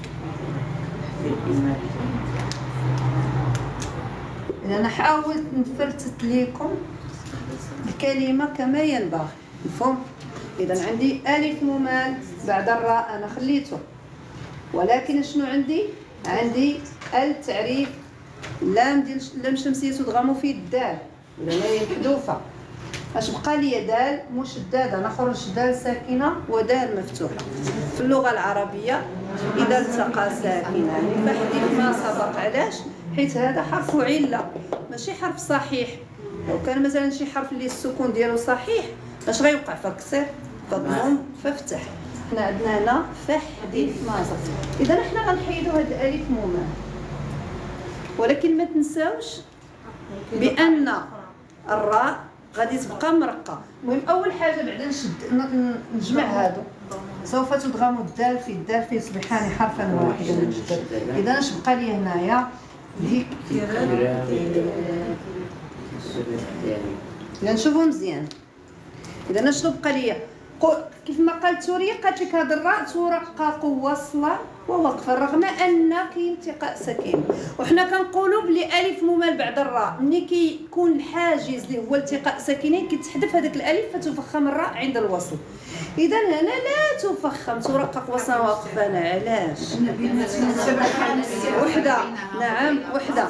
A: إذا أنا حاولت نفرتت لكم الكلمة كما ينبغي، مفهوم؟ إذا عندي ألف ممال بعد الراء أنا خليته، ولكن شنو عندي؟ عندي التعريف لام ديال لام شمسية تدغم في الدال، لأن هي محذوفة. اش بقى لي؟ دال مشددة، نخرج دال ساكنة ودال مفتوحة. في اللغة العربية إذا التقى ساكنان فاحذف ما سبق. علاش؟ حيت هذا حرف علة ماشي حرف صحيح. لو كان مثلا شي حرف اللي السكون ديالو صحيح اش غيوقع؟ فكسر فضمم فافتح. حنا عندنا هنا فاحذف ما سبق. إذا حنا غنحيدو هاد الألف ممال، ولكن ما تنساوش بأن الراء غادي تبقى مرقه. المهم اول حاجه بعدا نجمع هادو. سوف تدغم الدال في الدال فيصبحان حرفا واحدا مشدد. اذا اش بقى لي هنايا؟ اذا نشوفوا مزيان. اذا شنو بقى لي؟ كيف ما قالت سوريا قالت لك هذا الراء ترقق وصلا ووقفا رغم ان كاين التقاء ساكن. وحنا كنقولوا بلي الف ممال بعد الراء ملي كيكون الحاجز اللي هو التقاء ساكنين كتحذف هذاك الالف فتفخم الراء عند الوصل. اذا هنا لا تفخم ترقق وصلا ووقفا. علاش؟ وحده. نعم وحده.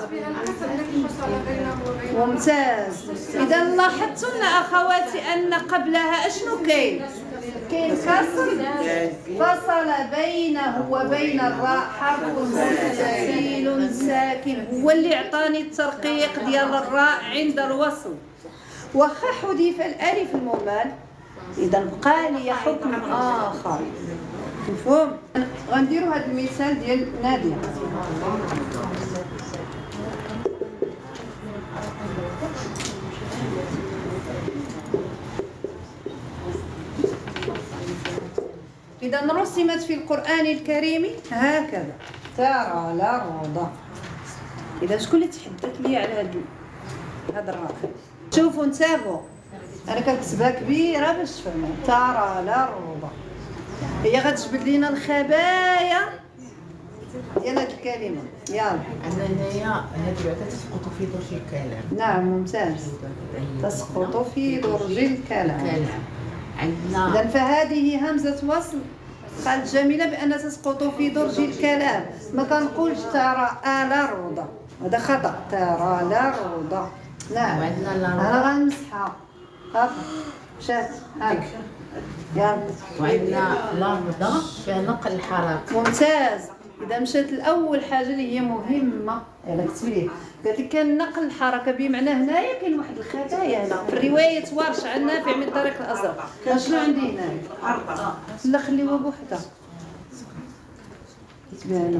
A: ممتاز. اذا لاحظتن اخواتي ان قبلها اشنو كاين؟ كاين كسر فصل بينه وبين الراء حرف مستفيل ساكن هو اللي عطاني الترقيق ديال الراء عند الوصل. واخا حذف الالف المهمل اذا بقى لي حكم اخر. مفهوم؟ غنديروا هذا المثال ديال ناديه. إذا رسمت في القرآن الكريم هكذا ترى الأرض. إذا شكون اللي تحدث لي على هذا الراء؟ شوفوا انتبهوا، أنا كنكتبها كبيرة باش تفهموا. ترى الأرض هي غتجبد لينا الخبايا ديال هذه الكلمة. يلا
E: عندنا هنايا هاد البعثة تسقط في درج الكلام.
A: نعم ممتاز، تسقط في درج الكلام.
E: عندنا
A: إذا فهذه همزة وصل قالت جميلة بأن تسقط في درج الكلام، ما كنقولش ترى الأرض، هذا خطأ. ترى الأرض. نعم أنا غنمسحها. مشات هاك. يلا
E: وعندنا الأرض فيها نقل الحركة.
A: ممتاز. إذا مشات الأول حاجة اللي هي مهمة، يلا كتبي قالت لك كان نقل الحركة، بمعنى هنايا كاين واحد الخفايا هنا في الرواية ورش عن نافع من طريق الأزرق. شنو عندي هنا؟ لا خليوها بوحدها. كتبي أنا.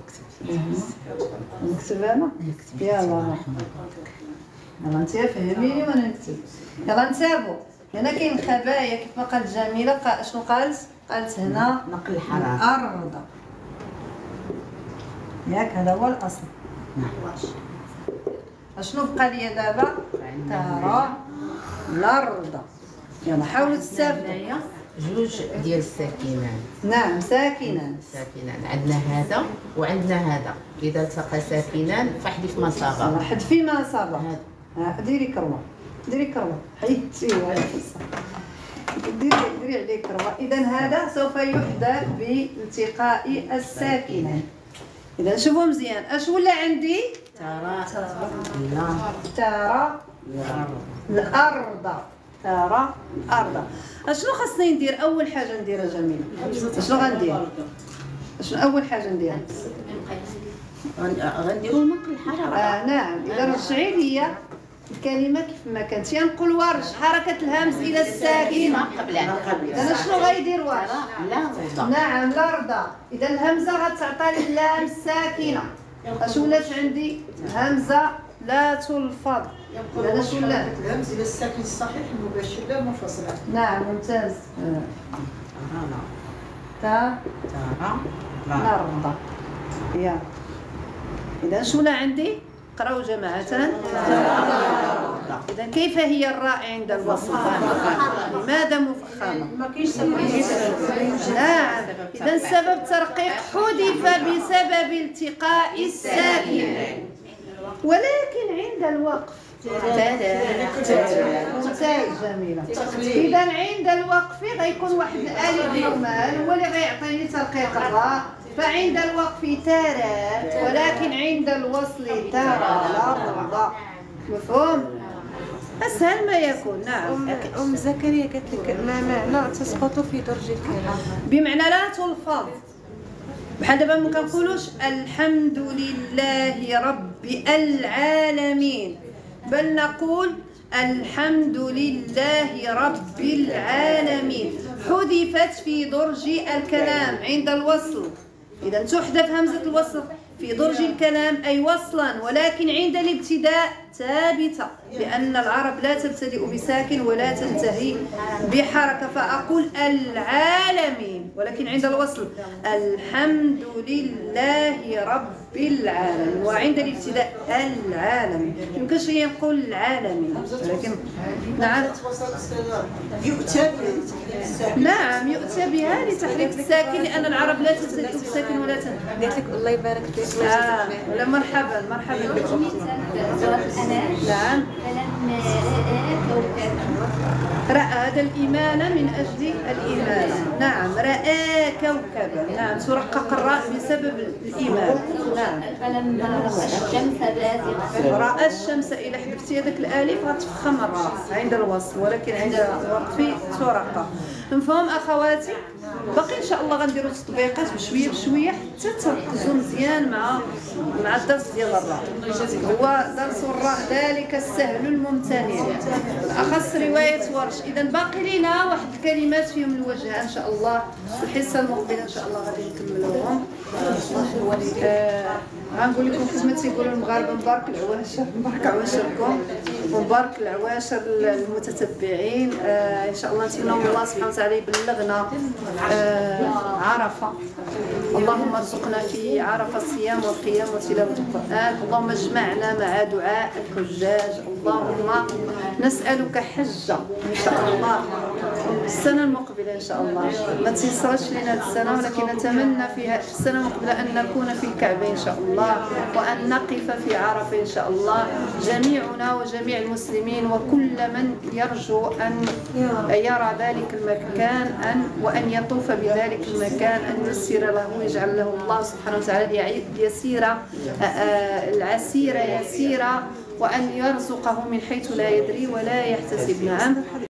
A: نكتب أنا؟ يلا يلا انت فهميني وانا نكتب. يلا نتابعوا. هنا كاين خبايا كيف ما قالت جميلة. شنو قالت؟ قالت هنا
E: نقل الحركة.
A: أرض. ياك هذا هو الأصل. شنو بقى لي دابا؟ ترى الأرض. يلا حاولوا تستافدوا.
E: جوج ديال الساكنان.
A: نعم ساكنان.
E: عندنا هذا وعندنا هذا، إذا التقى ساكنان فاحذف ما سبق.
A: حذفي ما سبق. ديري كروه، ديري كروه، حيدتي ديري عليه كروه. إذا هذا سوف يحذف بالتقاء الساكنان. إذا شوفوا مزيان، اش ولا عندي؟
E: ترى
A: الأرض. ترى الأرض. شنو خاصني ندير؟ أول حاجة نديرها جميلة. شنو غندير؟ شنو أول حاجة نديرها؟
E: غنديروا نقل الحركة.
A: نعم. إذا رجعي لي الكلمة كيف ما كانت. ينقل ورش حركة الهمز إلى الساكنة. إذا شنو غيدير ورش؟ نعم الأرض. إذا الهمزة غتعطى اللام الساكنة. اش ولات عندي؟ همزة لا تلفظ. إذا اش ولات؟
G: الهمز إلى الساكن الصحيح المباشر لا منفصلة.
A: نعم ممتاز. ترى الأرض. يا إذا شو ولا عندي؟ قراو جماعة. إذا كيف هي الراء عند الوصل؟ لماذا مفخمة؟
F: ما كاينش
A: نعم. إذا السبب ترقيق حذف بسبب التقاء الساكن، ولكن عند الوقف ممتاز جميلة. إذا عند الوقف غيكون واحد الألف مهمل هو اللي غيعطيني ترقيق الراء، فعند الوقف ترى، ولكن عند الوصل ترى الأرض. مفهوم؟ أسهل ما يكون. نعم.
B: أم زكريا قالت لك ما معنى تسقط في درج الكلام؟
A: بمعنى لا تلفظ. بحال دابا ما كنقولوش الحمد لله رب العالمين، بل نقول الحمد لله رب العالمين. حذفت في درج الكلام عند الوصل. إذا تحذف همزة الوصل في درج الكلام أي وصلا، ولكن عند الابتداء ثابتة، لأن العرب لا تبتدئ بساكن ولا تنتهي بحركة. فأقول العالمين، ولكن عند الوصل الحمد لله رب العالمين، وعند الابتداء العالمين. يمكنش لي نقول العالمين، ولكن نعم
G: يؤتى
A: نعم يؤتى بها لتحريك الساكن، لأن العرب لا تبتدئ بساكن ولا تنتهي.
B: قالت لك الله يبارك فيك.
A: ولا مرحبا مرحبا بكم. نعم. رأى هذا الإمانة من أجل الإمانة. نعم. رأى كوكبا. نعم. ترقق الراء بسبب الإمانة. نعم.
D: فلما رأى الشمس بازغة.
A: رأى الشمس إلى حذفتي هذاك الألف غتفخم الراء عند الوصل، ولكن عند الوقف ترقق. مفهوم أخواتي؟ باقي إن شاء الله غنديروا تطبيقات بشوية بشوية حتى تركزوا مزيان مع الدرس ديال الراء. هو درس الراء ذلك السهل الممتنع، بالأخص رواية ورش. إذا باقي لينا واحد الكلمات فيهم الوجه إن شاء الله الحصة المقبلة إن شاء الله غادي نكملوهم. غنقول لكم كما تيقولوا المغاربة مبارك العواشر، مبارك عواشركم ومبارك العواشر المتتبعين. إن شاء الله نتمنى الله سبحانه وتعالى يبلغنا عرفة. اللهم ارزقنا في عرفة الصيام والقيام وتلاوة القرآن. اللهم اجمعنا مع دعاء الحجاج. اللهم نسألك حجة إن شاء الله السنة المقبلة إن شاء الله. ما تيسرش لنا هذه السنة، ولكن نتمنى في السنة المقبلة أن نكون في الكعبة إن شاء الله، وأن نقف في عرفة إن شاء الله جميعنا وجميع المسلمين، وكل من يرجو أن يرى ذلك المكان وأن يطوف بذلك المكان، أن يسر له ويجعل له الله سبحانه وتعالى يسيرة العسيرة يسيرة، وأن يرزقه من حيث لا يدري ولا يحتسب. نعم.